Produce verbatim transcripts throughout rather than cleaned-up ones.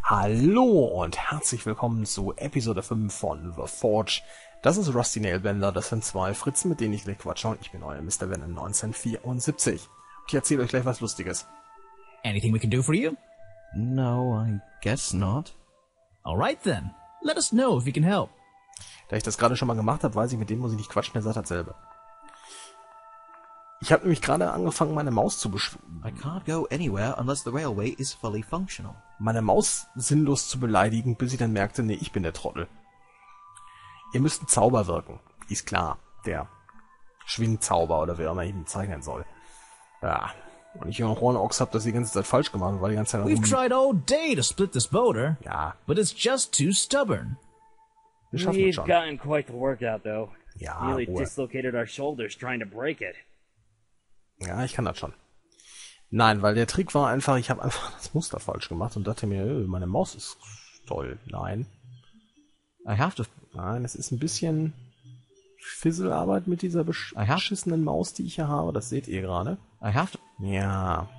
Hallo und herzlich willkommen zu Episode fünf von The Forge. Das ist Rusty Nailbender, das sind zwei Fritzen, mit denen ich gleich quatsche und ich bin euer Mister Venom neunzehnhundertvierundsiebzig. Und ich erzähle euch gleich was Lustiges. Anything we can do for you? No, I guess not. Alright then. Let us know if we can help. Da ich das gerade schon mal gemacht habe, weiß ich, mit dem muss ich nicht quatschen, der sagt dasselbe. Ich habe nämlich gerade angefangen, meine Maus zu besch... I can't go anywhere unless the railway is fully functional. meine Maus sinnlos zu beleidigen, bis ich dann merkte, nee, ich bin der Trottel. Ihr müsst einen Zauber wirken. Ist klar. Der Schwingzauber oder wie auch immer ich ihn bezeichnen soll. Ja. Und ich und Hornochs hab das die ganze Zeit falsch gemacht und war die ganze Zeit... We've tried all day to split this boulder, Ja, but it's just too stubborn. wir schaffen es We've schon. gotten quite the workout, though. Ja, Nearly Ruhe. dislocated our shoulders trying to break it. Ja, ich kann das schon. Nein, weil der Trick war einfach, ich habe einfach das Muster falsch gemacht und dachte mir, äh, meine Maus ist toll. Nein. I have to... Nein, es ist ein bisschen Fisselarbeit mit dieser besch Aha. beschissenen Maus, die ich hier habe. Das seht ihr gerade. I have to... Ja.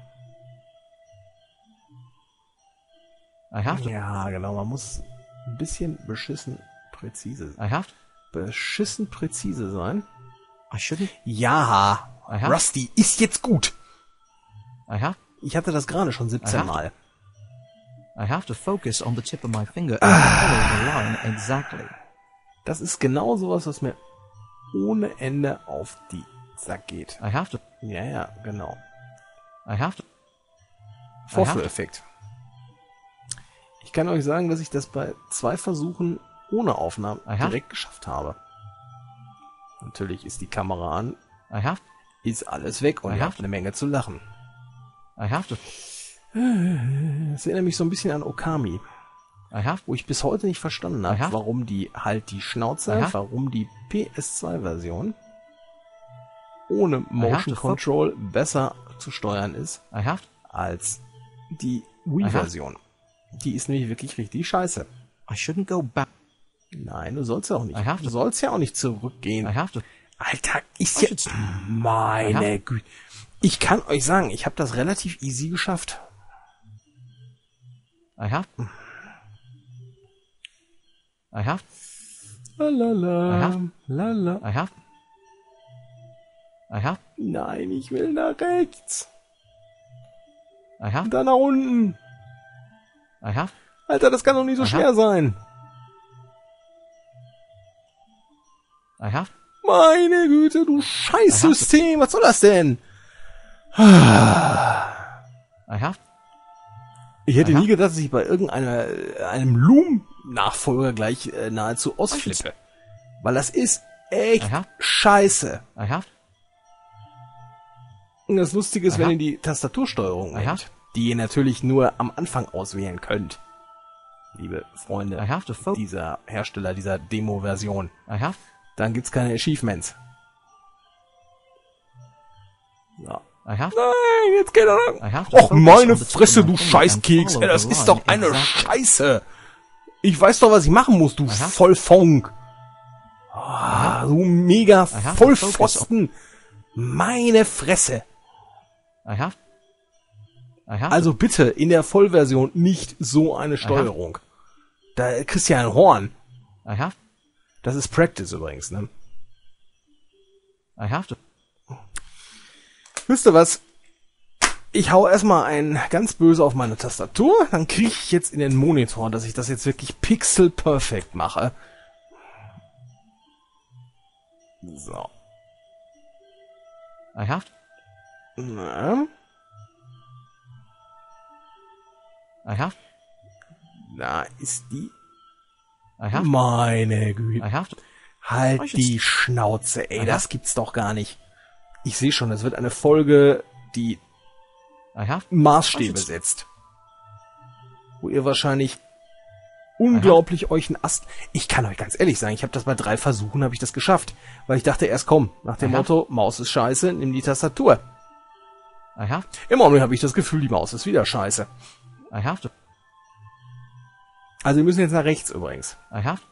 I have to... Ja, genau. Man muss ein bisschen beschissen präzise sein. I have to... Beschissen präzise sein. I shouldn't... Ja. Aha. Rusty ist jetzt gut. I have... Ich hatte das gerade schon siebzehn Aha. Mal. I have to focus on the tip of my finger and follow the line exactly. Das ist genau sowas, was mir ohne Ende auf die Sack geht. I have to... Ja, ja, genau. I have to... Vorführeffekt. Ich kann euch sagen, dass ich das bei zwei Versuchen ohne Aufnahme Aha. direkt geschafft habe. Natürlich ist die Kamera an, I have... ist alles weg und Aha. ihr habt eine Menge zu lachen. I have to... Das erinnert mich so ein bisschen an Okami, I have... wo ich bis heute nicht verstanden habe, Aha. warum die halt die Schnauze, Aha. warum die P S zwei Version ohne Motion Aha. Control besser zu steuern ist I have... als die Wii-Version. Die ist nämlich wirklich richtig scheiße. I shouldn't go back. Nein, du sollst ja auch nicht. I have Du to- sollst ja auch nicht zurückgehen. I have to... Alter, ist I ja... should- Meine Aha. Güte. Ich kann euch sagen, ich habe das relativ easy geschafft. I have... I have... Lalala, Aha. lala. I have... I have... Nein, ich will nach rechts. I have... Und dann nach unten. I have... Alter, das kann doch nicht so Aha. schwer sein. I have... Meine Güte, du Scheißsystem. Was soll das denn? I have... Ich hätte Aha. nie gedacht, dass ich bei irgendeiner einem Loom-Nachfolger gleich äh, nahezu ausflippe. Weil das ist echt Aha. scheiße. I have... Und das Lustige ist, Aha. wenn ihr die Tastatursteuerung Aha. nehmt, die ihr natürlich nur am Anfang auswählen könnt. Liebe Freunde I have to focus... dieser Hersteller dieser Demo-Version. I have... Dann gibt's keine Achievements. So. I have... Nein, jetzt geht er lang. I have to Och, focus meine on the tip Fresse, of my du finger Scheißkeks. and Ey, das follow ist the doch line eine exactly. Scheiße. Ich weiß doch, was ich machen muss, du Aha. Vollfonk. Ah, du mega Aha, Vollpfosten. Meine Fresse. I have... I have... Also bitte, in der Vollversion nicht so eine Steuerung. Da kriegst du ja ein Horn. I have... Das ist Practice übrigens, ne? I have to... Wisst ihr was? Ich hau erstmal ein ganz böse auf meine Tastatur, dann kriege ich jetzt in den Monitor, dass ich das jetzt wirklich pixel perfekt mache. So. I have... Na, I have... da ist die. I have... Meine I Güte. have to... Halt Ich die jetzt- Schnauze, ey, Aha. das gibt's doch gar nicht. Ich sehe schon, das wird eine Folge, die I have... Maßstäbe Was jetzt? setzt. Wo ihr wahrscheinlich unglaublich euch einen Ast... Ich kann euch ganz ehrlich sagen, ich habe das bei drei Versuchen, habe ich das geschafft. Weil ich dachte erst, komm, nach dem Aha. Motto, Maus ist scheiße, nimm die Tastatur. I have... Im Augenblick habe ich das Gefühl, die Maus ist wieder scheiße. I have to... Also wir müssen jetzt nach rechts übrigens. I have...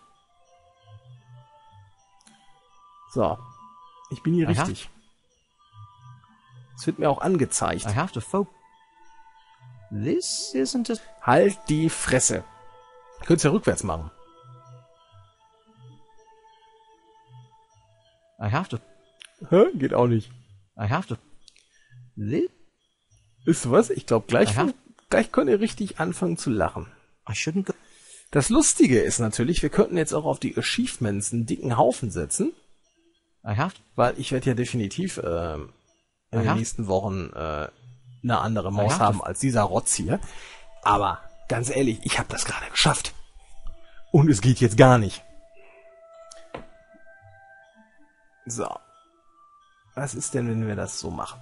So. Ich bin hier Aha. richtig. Es wird mir auch angezeigt. I have to focus... This isn't a... Halt die Fresse. Könnt's ja rückwärts machen. I have to... Hä? Geht auch nicht. I have to... This... Wisst ihr was? Ich glaube, gleich, Aha. gleich könnt ihr richtig anfangen zu lachen. I shouldn't go... Das Lustige ist natürlich, wir könnten jetzt auch auf die Achievements einen dicken Haufen setzen, I have to... weil ich werde ja definitiv äh, in den Aha. nächsten Wochen äh, eine andere Maus Aha. haben als dieser Rotz hier. Aber ganz ehrlich, ich habe das gerade geschafft. Und es geht jetzt gar nicht. So. Was ist denn, wenn wir das so machen?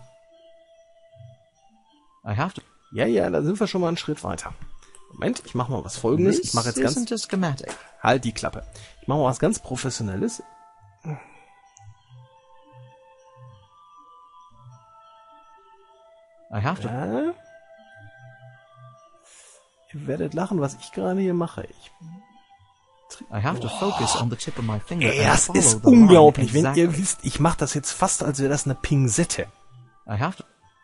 I have to... Ja, ja, da sind wir schon mal einen Schritt weiter. Moment, ich mache mal was Folgendes. Ich This mache jetzt ganz... isn't a schematic. Halt die Klappe. Ich mache mal was ganz Professionelles. I have to... Ja. Ihr werdet lachen, was ich gerade hier mache. Ich, I have to focus on the tip of my finger ey, and das follow ist the line unglaublich. Wenn exactly. ihr wisst, ich mache das jetzt fast, als wäre das eine Pinzette. I have to...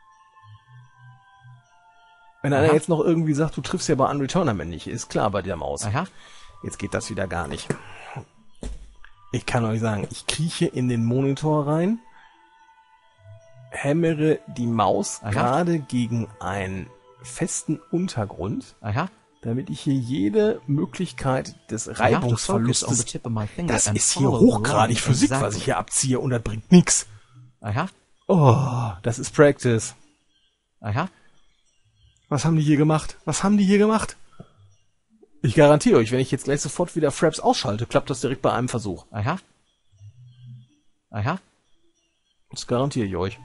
Wenn einer Aha. jetzt noch irgendwie sagt, du triffst ja bei Unreturnament nicht, ist klar bei der Maus. I have... Jetzt geht das wieder gar nicht. Ich kann euch sagen, ich krieche in den Monitor rein, hämmere die Maus Aha. gerade gegen einen festen Untergrund, I have... damit ich hier jede Möglichkeit des I have to focus on the Reibungsverlustes... tip of my finger Das and ist hier follow the hochgradig line Physik, exactly. was ich hier abziehe, und das bringt nix. I have... Oh, das ist Practice. I have... Was haben die hier gemacht? Was haben die hier gemacht? Ich garantiere euch, wenn ich jetzt gleich sofort wieder Fraps ausschalte, klappt das direkt bei einem Versuch. I have... I have... Das garantiere ich euch.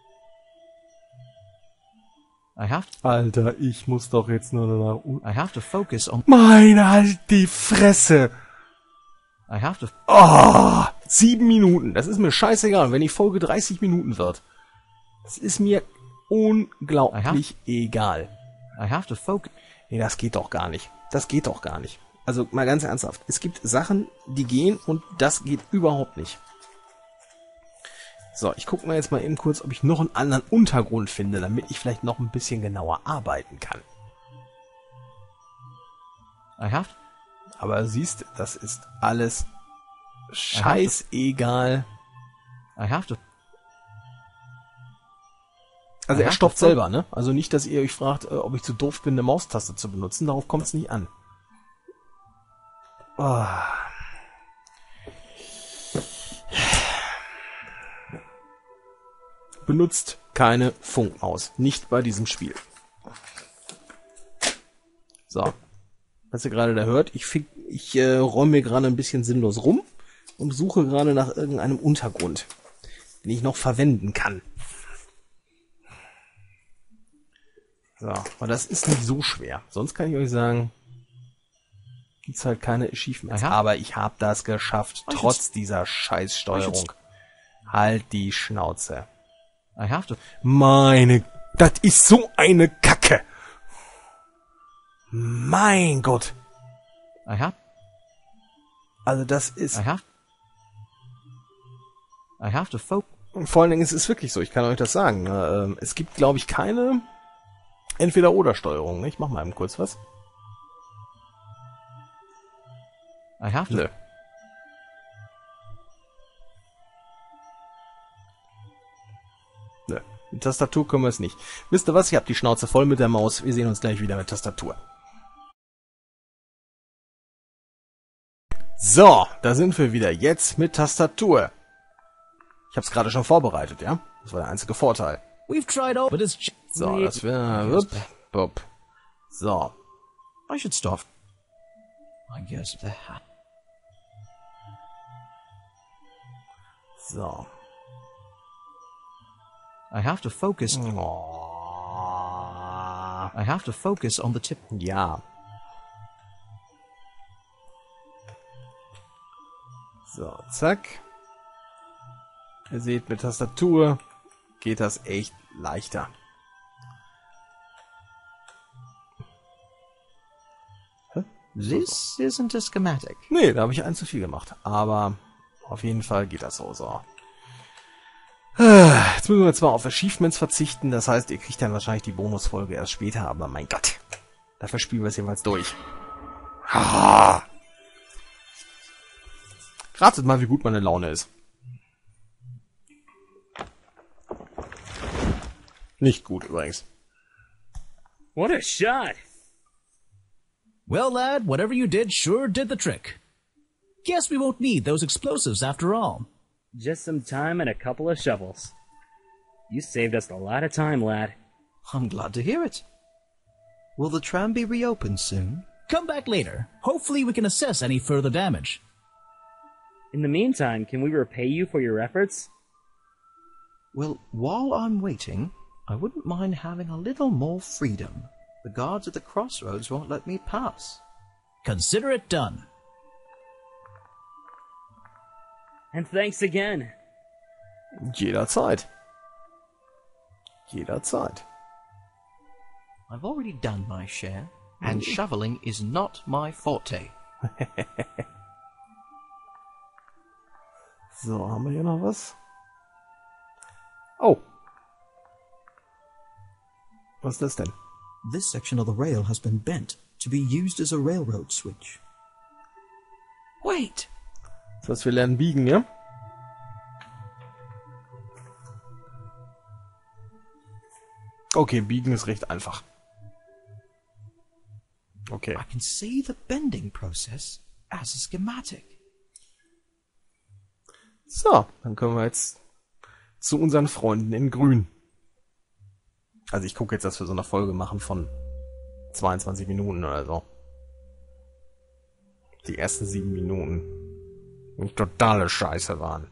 I have... Alter, ich muss doch jetzt nur danach... I have to focus on... Meine, halt die Fresse! I have to... Oh, sieben Minuten. Das ist mir scheißegal, wenn die Folge dreißig Minuten wird. Das ist mir unglaublich egal. I have to focus... Nee, das geht doch gar nicht. Das geht doch gar nicht. Also mal ganz ernsthaft. Es gibt Sachen, die gehen, und das geht überhaupt nicht. So, ich gucke mal jetzt mal eben kurz, ob ich noch einen anderen Untergrund finde, damit ich vielleicht noch ein bisschen genauer arbeiten kann. I have... Aber siehst, das ist alles scheißegal. I have to... Also er Aha, stoppt das- selber, ne? Also nicht, dass ihr euch fragt, äh, ob ich zu doof bin, eine Maustaste zu benutzen. Darauf kommt es nicht an. Oh. Benutzt keine Funkmaus. Nicht bei diesem Spiel. So. Was ihr gerade da hört, ich, fick, ich äh, räume mir gerade ein bisschen sinnlos rum und suche gerade nach irgendeinem Untergrund, den ich noch verwenden kann. So, aber das ist nicht so schwer. Sonst kann ich euch sagen, gibt's halt keine Achievements. Aha. Aber ich habe das geschafft, I trotz dieser Scheißsteuerung. Halt die Schnauze. I have to... Meine, das ist so eine Kacke. Mein Gott. I have... Also das ist... I have... I have to focus... Und vor allen Dingen, es ist wirklich so, ich kann euch das sagen. Ähm, es gibt, glaube ich, keine Entweder-Oder-Steuerung. Ne? Ich mach mal eben kurz was. I have to... Nö. Nö. Mit Tastatur können wir es nicht. Wisst ihr was? Ich hab die Schnauze voll mit der Maus. Wir sehen uns gleich wieder mit Tastatur. So, da sind wir wieder. Jetzt mit Tastatur. Ich hab's gerade schon vorbereitet, ja? Das war der einzige Vorteil. We've tried all, but it's j- So, das wäre... wupp, wupp. So. I should stop. I guess the... So. I have to focus... Oh. I have to focus on the tip... Ja. So, zack. Ihr seht, mit Tastatur geht das echt leichter. Hä? This isn't a schematic. Nee, da habe ich ein zu viel gemacht. Aber auf jeden Fall geht das so. So. Jetzt müssen wir zwar auf Achievements verzichten, das heißt, ihr kriegt dann wahrscheinlich die Bonusfolge erst später, aber mein Gott. Dafür spielen wir es jeweils durch. Ah. Ratet mal, wie gut meine Laune ist. Nicht gut übrigens. What a shot! Well, lad, whatever you did sure did the trick. Guess we won't need those explosives after all. Just some time and a couple of shovels. You saved us a lot of time, lad. I'm glad to hear it. Will the tram be reopened soon? Come back later. Hopefully we can assess any further damage. In the meantime, can we repay you for your efforts? Well, while I'm waiting, I wouldn't mind having a little more freedom. The guards at the crossroads won't let me pass. Consider it done. And thanks again. Jederzeit. Jederzeit. I've already done my share, and shoveling is not my forte. So, haben wir hier noch was? Oh. Was ist das denn? This section of the rail has been bent to be used as a railroad switch. Wait! Das heißt, wir lernen biegen, ja? Okay, biegen ist recht einfach. Okay. I can see the bending process as a schematic. So, dann können wir jetzt zu unseren Freunden in Grün. Also ich gucke jetzt, dass wir so eine Folge machen von zweiundzwanzig Minuten oder so. Die ersten sieben Minuten eine totale Scheiße waren.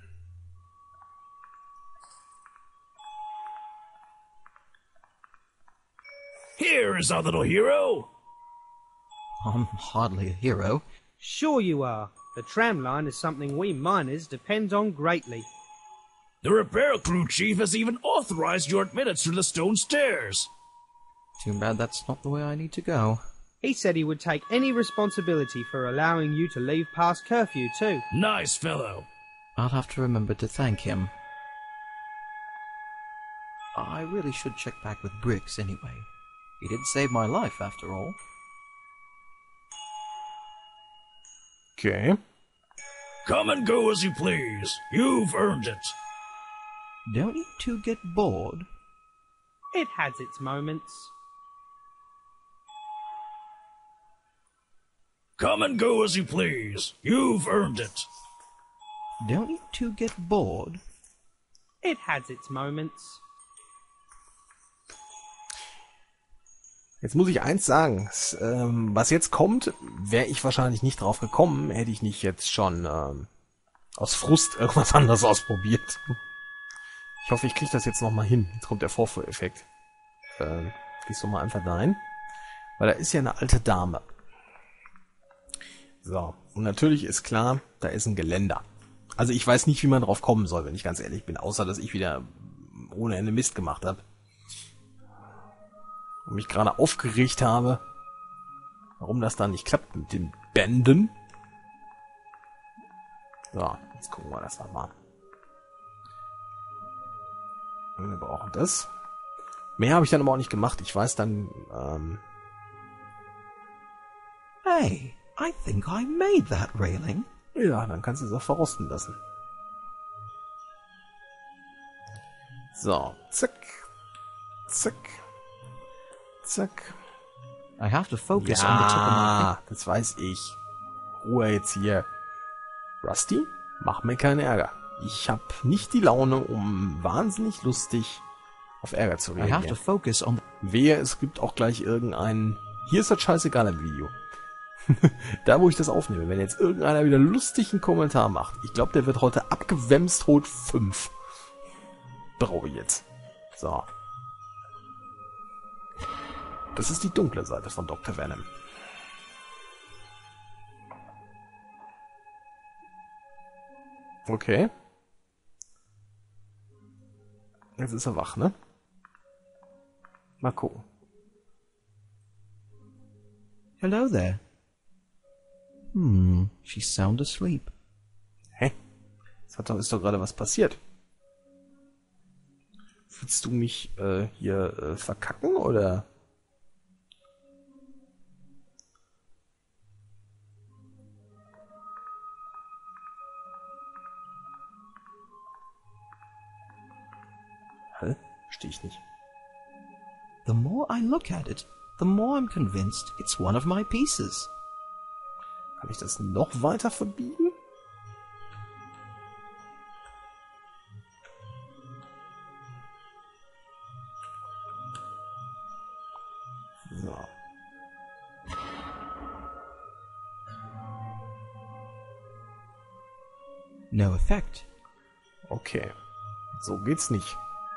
Here is our little hero. I'm hardly a hero. Sure you are. The tram line is something we miners depend on greatly. The repair crew chief has even authorized your admittance through the stone stairs. Too bad that's not the way I need to go. He said he would take any responsibility for allowing you to leave past curfew too. Nice fellow. I'll have to remember to thank him. I really should check back with Briggs anyway. He did save my life after all. Okay. Come and go as you please. You've earned it. Don't you two get bored? It has its moments. Come and go as you please. You've earned it. Don't you two get bored? It has its moments. Jetzt muss ich eins sagen. S ähm, was jetzt kommt, wäre ich wahrscheinlich nicht drauf gekommen, hätte ich nicht jetzt schon ähm, aus Frust irgendwas anderes ausprobiert. Ich hoffe, ich kriege das jetzt nochmal hin. Jetzt kommt der Vorführeffekt. Ähm, gehst du mal einfach dahin. Weil da ist ja eine alte Dame. So, und natürlich ist klar, da ist ein Geländer. Also ich weiß nicht, wie man drauf kommen soll, wenn ich ganz ehrlich bin, außer dass ich wieder ohne Ende Mist gemacht habe. Und mich gerade aufgeregt habe, warum das da nicht klappt mit den Bänden. So, jetzt gucken wir das mal. Und wir brauchen das. Mehr habe ich dann aber auch nicht gemacht. Ich weiß dann, ähm... Hey, I think I made that railing. ja, dann kannst du es auch verrosten lassen. So, zack. Zack. Zack. I have to focus on the tip of my Ja, das weiß ich. Ruhe jetzt hier. Rusty, mach mir keinen Ärger. Ich habe nicht die Laune, um wahnsinnig lustig auf Ärger zu finger. I have to reagieren. focus on. Wehe, es gibt auch gleich irgendeinen... Hier ist das scheißegal im Video. Da, wo ich das aufnehme. Wenn jetzt irgendeiner wieder lustig einen Kommentar macht. Ich glaube, der wird heute abgewämst holt fünf. Brauche ich jetzt. So. Das ist die dunkle Seite von Doktor Venom. Okay. Jetzt ist er wach, ne? Mal gucken. Hello there. Hmm, she's sound asleep. Hä? Es hat doch, ist doch gerade was passiert. Willst du mich äh, hier äh, verkacken, oder? Hä? Verstehe ich nicht. The more I look at it, the more I'm convinced it's one of my pieces. Kann ich das noch weiter verbiegen? So. No effect. Okay. So geht's nicht.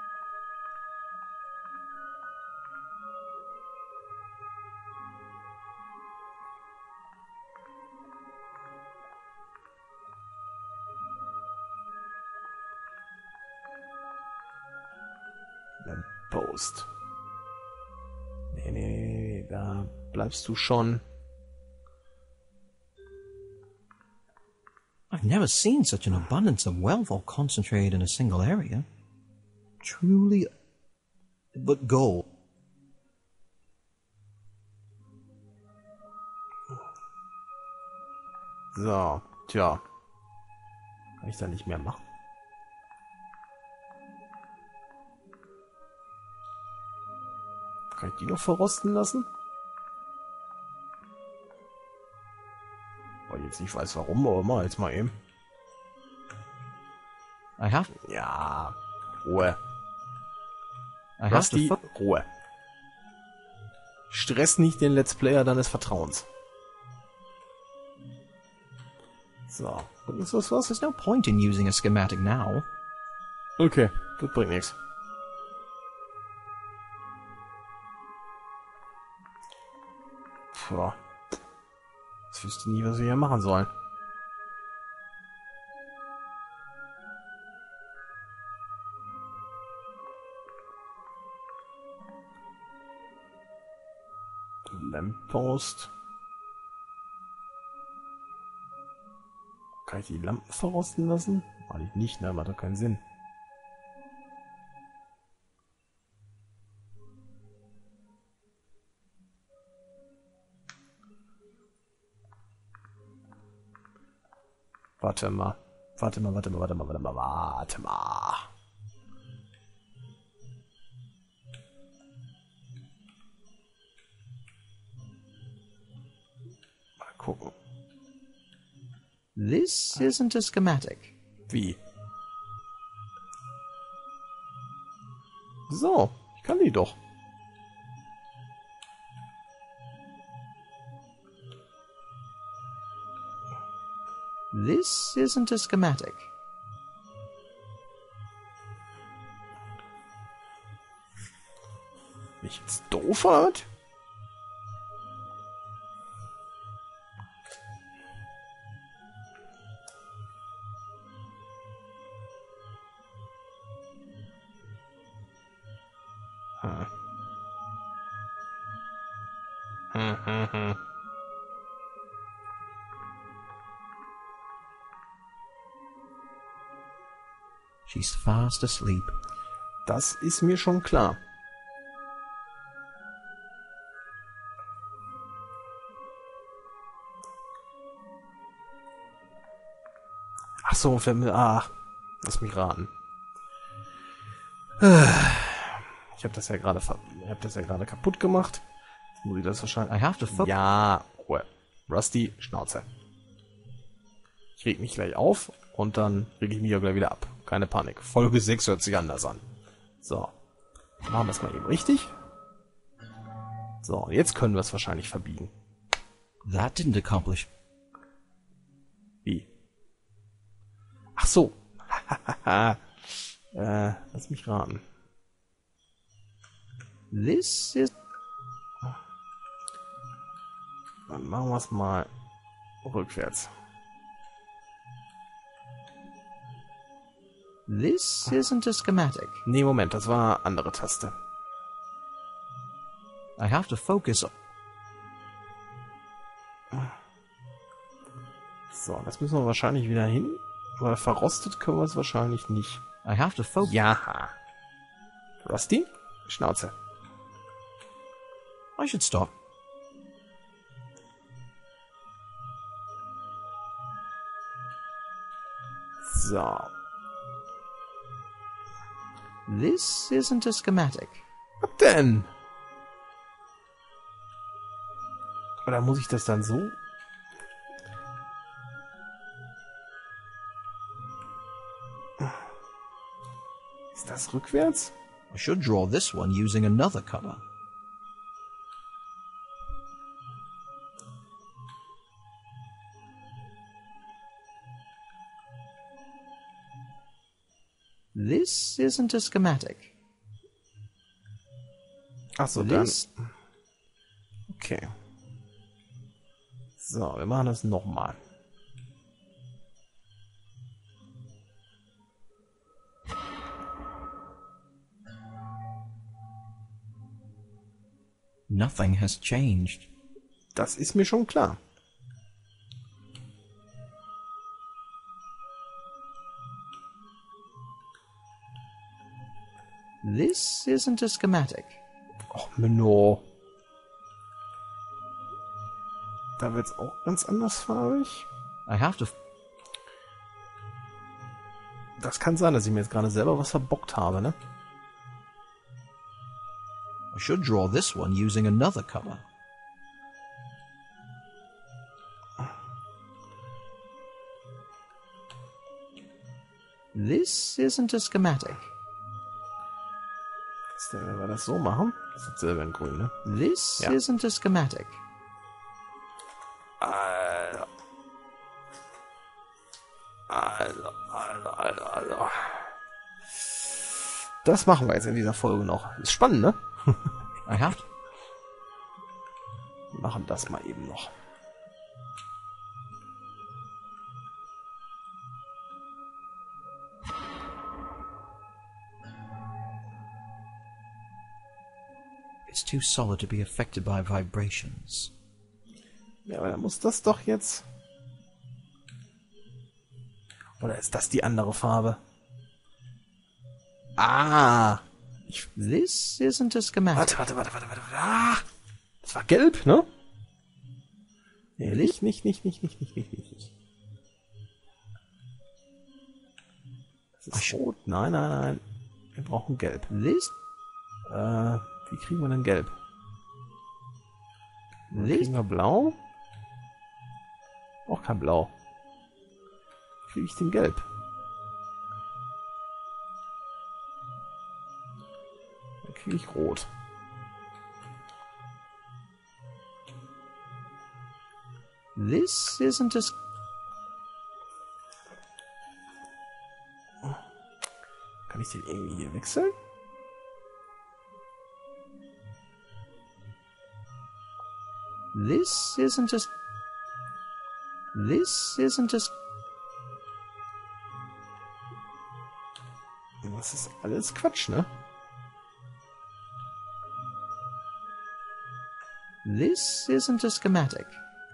Lamppost. Nee, nee, nee, nee, da bleibst du schon. I've never seen such an abundance of wealth all concentrated in a single area. Truly, but gold. So, tja. Kann ich da nicht mehr machen? Kann ich die noch verrosten lassen? Weil ich jetzt nicht weiß warum, aber mal jetzt mal eben. I have, Ja, Ruhe. I have to Rusty, fo- Ruhe. Stress nicht den Let's Player deines Vertrauens. So, ist das was? There's no point in using a schematic now. Okay, das bringt nichts. Puh. Ich wüsste nie, was wir hier machen sollen. Lamppost. Kann ich die Lampen verrosten lassen? Eigentlich nicht, ne? Macht doch keinen Sinn. Warte mal. Warte mal, warte mal, warte mal, warte mal, warte mal. Mal gucken. This isn't a schematic. Wie? So, ich kann die doch. This isn't a schematic. Mich jetzt doof hat? Hm. Hm, hm, hm. She's fast asleep. Das ist mir schon klar. Ach so, fällt mir... Ah, lass mich raten. Ich habe das ja gerade ver- ich habe das ja gerade kaputt gemacht. Jetzt muss ich das wahrscheinlich... I have to focus. Ja, Ruhe. Rusty, Schnauze. Ich reg mich gleich auf und dann reg ich mich ja gleich wieder ab. Keine Panik. Folge sechs hört sich anders an. So. Machen wir es mal eben richtig. So, und jetzt können wir es wahrscheinlich verbiegen. That didn't accomplish. Wie? Ach so. äh, lass mich raten. This is... Dann machen wir es mal rückwärts. This isn't a schematic. Nee, Moment, das war andere Taste. I have to focus. So, das müssen wir wahrscheinlich wieder hin, weil verrostet können wir es wahrscheinlich nicht. I have to focus. Ja. Rusty? Schnauze. I should stop. So. This isn't a schematic. Was denn? Oder muss ich das dann so? Ist das rückwärts? I should draw this one using another color. This isn't a schematic. Ach so, dann. This Okay. So, wir machen das nochmal. Nothing has changed. Das ist mir schon klar. This isn't a schematic. Och, Menno. Da wird's auch ganz anders farbig. I have to... Das kann sein, dass ich mir jetzt gerade selber was verbockt habe, ne? I should draw this one using another color. This isn't a schematic. Das, wenn wir das so machen, das ist selber in grün, ne? This Ja. isn't a schematic. Alter. Alter, Alter, Alter, Alter. Das machen wir jetzt in dieser Folge noch. Ist spannend, ne? I have to... Wir machen das mal eben noch. It's too solid to be affected by vibrations. Ja, aber dann muss das doch jetzt... Oder ist das die andere Farbe? Ah! Ich, This isn't a schematic. warte, warte, warte, warte, warte. Ah! Das war gelb, ne? Nee, nicht, nicht, nicht, nicht, nicht, nicht, nicht, nicht, nicht. Das ist rot. Nein, nein, nein. Wir brauchen gelb. This... Äh, wie kriegen wir denn gelb? This... Kriegen wir blau? Auch kein blau. Wie kriege ich denn gelb? Dann kriege ich rot. This isn't a... sch- Kann ich den irgendwie hier wechseln? This isn't a... sch- This isn't a... sch- Das ist alles Quatsch, ne? This isn't a schematic.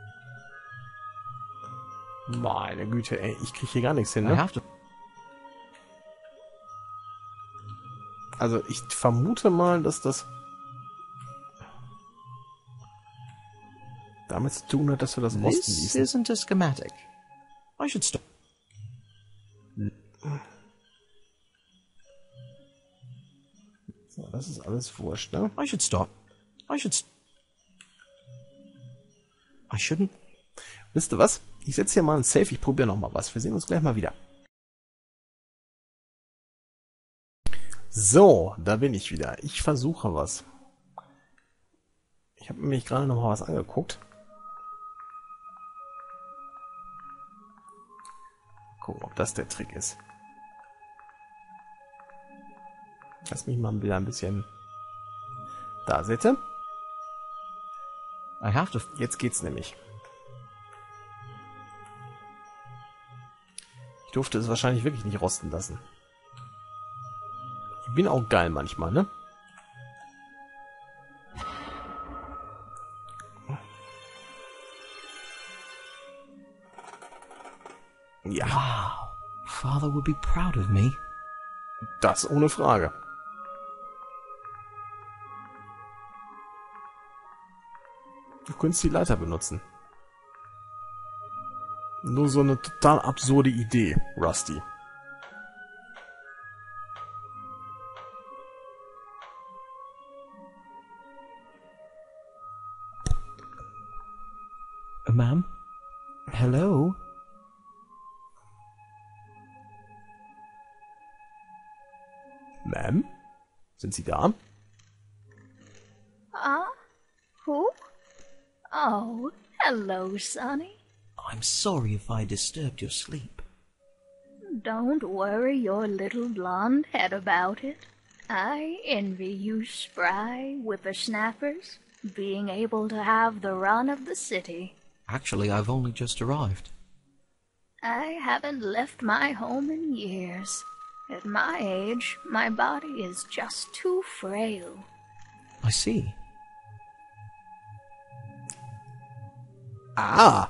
Meine Güte, ey, ich kriege hier gar nichts hin, I ne? have to... Also ich vermute mal, dass das damit zu tun hat, dass wir das Rosten This ließen. isn't a schematic. I should stop. So, das ist alles wurscht, ne? I should stop. I should... St- I shouldn't... Wisst ihr was? Ich setze hier mal ein Safe, ich probiere noch mal was. Wir sehen uns gleich mal wieder. So, da bin ich wieder. Ich versuche was. Ich habe nämlich gerade noch mal was angeguckt. Gucken, ob das der Trick ist. Lass mich mal wieder ein bisschen... Da, seht ihr? I have to... Jetzt geht's nämlich. Ich durfte es wahrscheinlich wirklich nicht rosten lassen. Ich bin auch geil manchmal, ne? Ja, Wow. Father would be proud of me. das ohne Frage. könntest die Leiter benutzen. Nur so eine total absurde Idee, Rusty. Ma'am? Hello? Ma'am? Sind Sie da? Ah? Who? Oh, hello, Sonny. I'm sorry if I disturbed your sleep. Don't worry your little blonde head about it. I envy you spry whippersnappers, being able to have the run of the city. Actually, I've only just arrived. I haven't left my home in years. At my age, my body is just too frail. I see. Ah!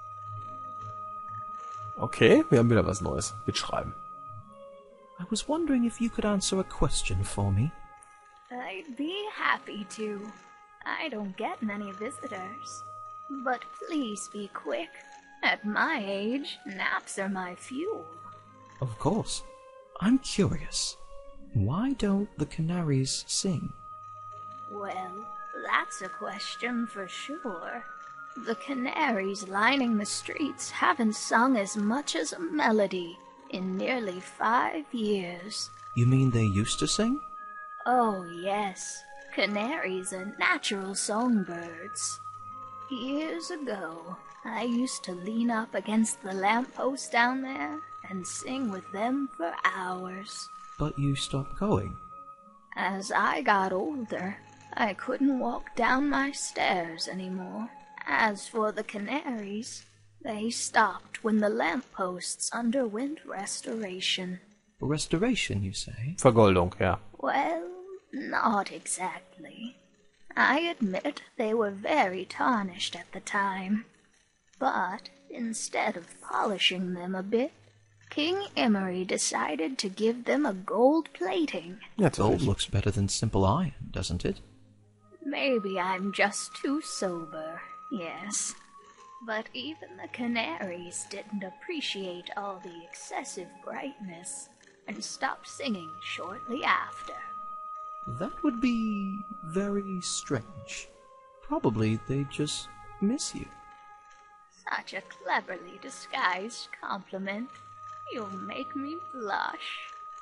Okay, wir haben wieder was Neues. Mitschreiben. I was wondering if you could answer a question for me. I'd be happy to. I don't get many visitors. But please be quick. At my age, naps are my fuel. Of course. I'm curious. Why don't the canaries sing? Well, that's a question for sure. The canaries lining the streets haven't sung as much as a melody in nearly five years. You mean they used to sing? Oh, yes. Canaries are natural songbirds. Years ago, I used to lean up against the lamppost down there and sing with them for hours. But you stopped going. As I got older, I couldn't walk down my stairs anymore. As for the canaries, they stopped when the lampposts underwent restoration. Restoration, you say? Vergoldung, ja. Well, not exactly. I admit they were very tarnished at the time. But instead of polishing them a bit, King Emery decided to give them a gold plating. Ja, Gold natürlich. looks better than simple iron, doesn't it? Maybe I'm just too sober, yes. But even the canaries didn't appreciate all the excessive brightness and stopped singing shortly after. That would be very strange. Probably they just miss you. Such a cleverly disguised compliment. You'll make me blush.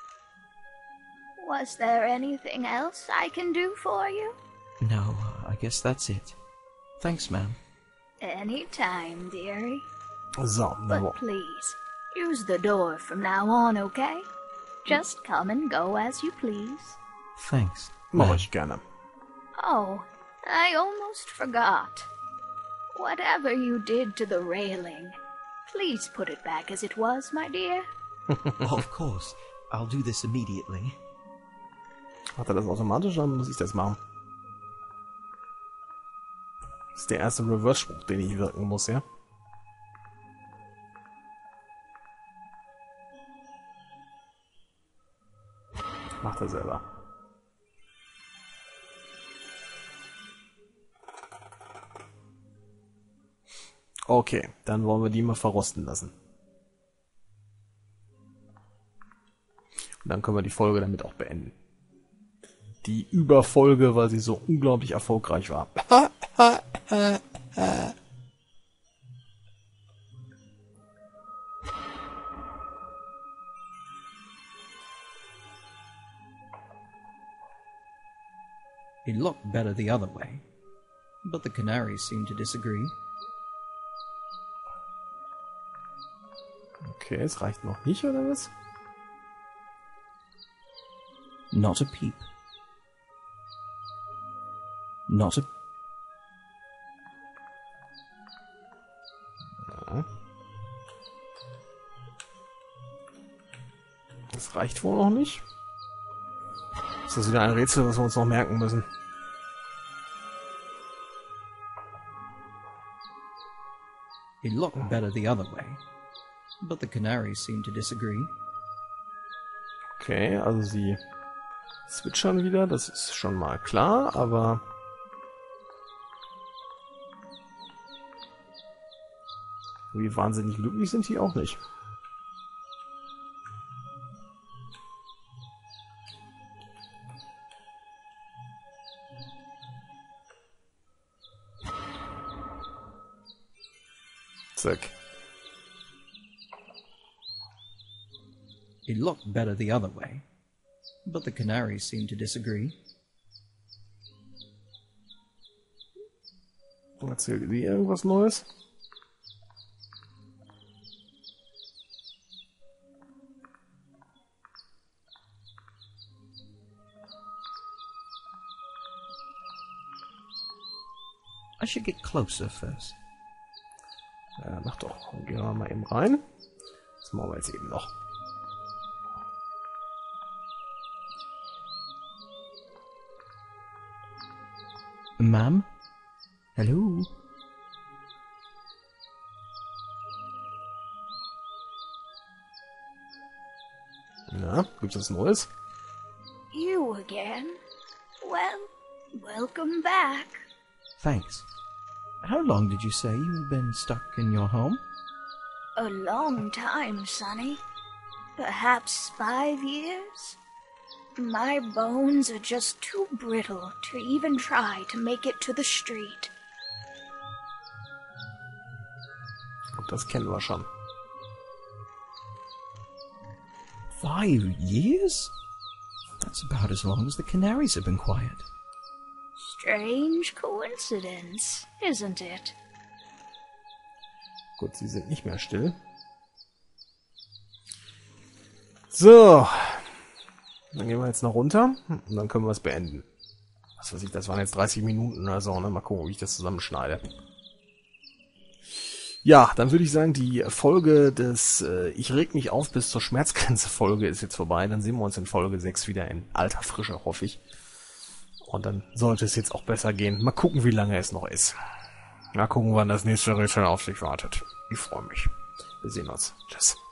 Was there anything else I can do for you? No, I guess that's it. Thanks, ma'am. Anytime, dearie. So, dann But please, use the door from now on, okay? Just come and go as you please. Thanks. mache ma'am. ich gerne. Oh, I almost forgot. Whatever you did to the railing, please put it back as it was, my dear. Of course. I'll do this immediately. Hat er das automatisch, dann muss ich das machen. Das ist der erste Reverse-Spruch, den ich wirken muss, ja? Macht er selber. Okay, dann wollen wir die mal verrosten lassen. Und dann können wir die Folge damit auch beenden. Die Überfolge, weil sie so unglaublich erfolgreich war. It looked better the other way, but the canaries seemed to disagree. Okay, es reicht noch nicht, oder was? Not a peep. Not a... Ja. Das reicht wohl noch nicht. Ist das wieder ein Rätsel, was wir uns noch merken müssen? It looked better the other way, but the canaries seemed to disagree. Okay, also sie zwitschern wieder, das ist schon mal klar, aber Wie wahnsinnig glücklich sind die auch nicht. Zack. It looked better the other way, but the canaries seemed to disagree. Erzählt ihr irgendwas Neues? I should get closer first. Ja, mach doch. Dann gehen wir mal eben rein. Das machen wir jetzt eben noch. Ma'am? Hello? Na, gibt's was Neues? You again? Well, welcome back. Thanks. How long did you say you've been stuck in your home? A long time, Sonny. Perhaps five years? My bones are just too brittle to even try to make it to the street. Das kennen wir schon. Five years? That's about as long as the canaries have been quiet. Strange coincidence, isn't it? Gut, sie sind nicht mehr still. So. Dann gehen wir jetzt noch runter und dann können wir es beenden. Was weiß ich, das waren jetzt dreißig Minuten oder so, ne? Mal gucken, wie ich das zusammenschneide. Ja, dann würde ich sagen, die Folge des äh, Ich reg mich auf bis zur Schmerzgrenze Folge ist jetzt vorbei. Dann sehen wir uns in Folge sechs wieder in alter Frische, hoffe ich. Und dann sollte es jetzt auch besser gehen. Mal gucken, wie lange es noch ist. Mal gucken, wann das nächste Rätsel auf sich wartet. Ich freue mich. Wir sehen uns. Tschüss.